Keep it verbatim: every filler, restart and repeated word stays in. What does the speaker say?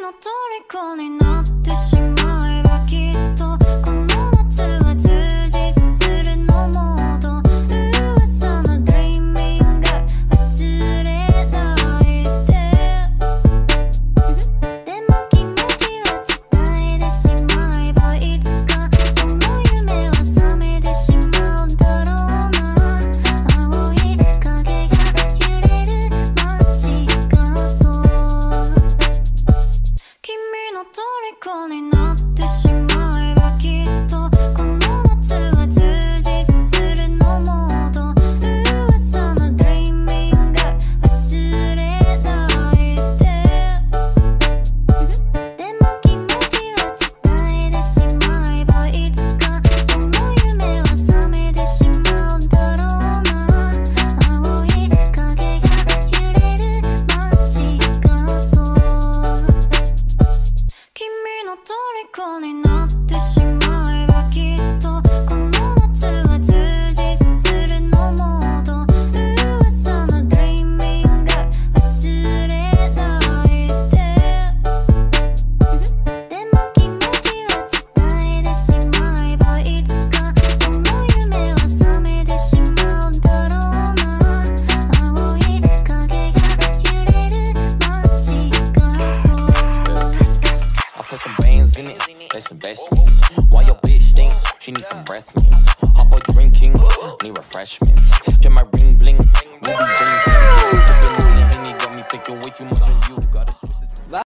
の虜になってしまえばきっとこの夏は充実するのモード噂の Dreaming が忘れないででも気持ちは伝えてしまえばいつかその夢は覚めてしまうんだろうな青い影が揺れる街角君の虜になってしまえばきっとこの夏は充実するのモード噂の Dreaming が忘れないででも気持ちは伝えてしまえばいつかその夢は覚めてしまうんだろうな青い影が揺れる街角君の虜になってしまえばきっとこの夏は充実するのモード噂の Dreaming が忘れないででも気持ちは伝えてしまえばいつかその夢は覚めてしまうんだろうな青い影が揺れる街角 I put some bands in it, that's investments. Why your bitch think she needs some breath mints? Hot boy drinking, need refreshments. Get my ring bling, ruby ring. Sipping on the Henny got me thinking way too much on you. Gotta switch the